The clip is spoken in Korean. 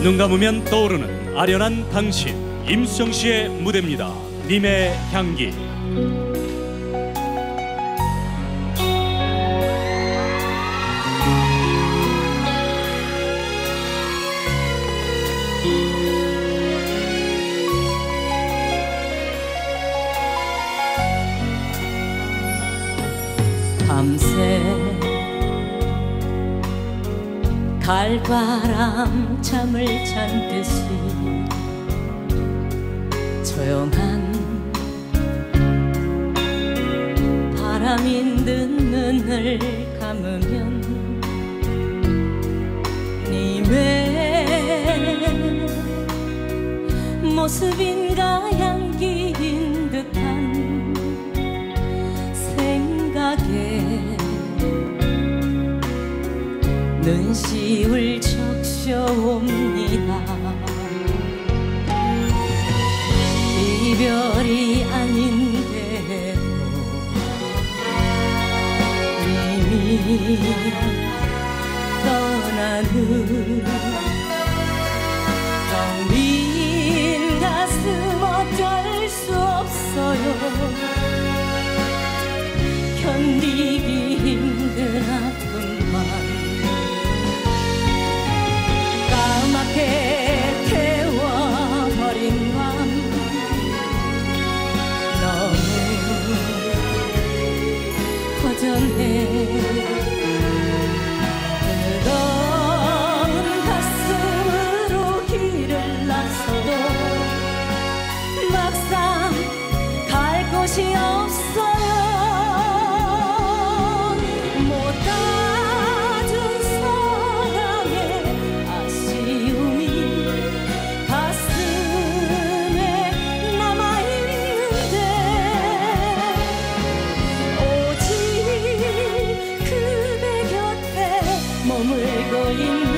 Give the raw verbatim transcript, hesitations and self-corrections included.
눈 감으면 떠오르는 아련한 당신, 임수정 씨의 무대입니다. 님의 향기. 밤새 갈바람 잠을 잔 듯이 조용한 바람인 듯 눈을 감으면 님의 모습인가 향기인 듯한 생각에 눈시울 적셔옵니다. 이별이 아닌데도 이미 떠나는 텅 빈 가슴 어쩔 수 없어요. 견디기 힘든 아픔만 까맣게 태워버린 밤 너무 허전해. 뜨거운 가슴으로 길을 나서도 막상 갈 곳이 없어요. 머물고 있는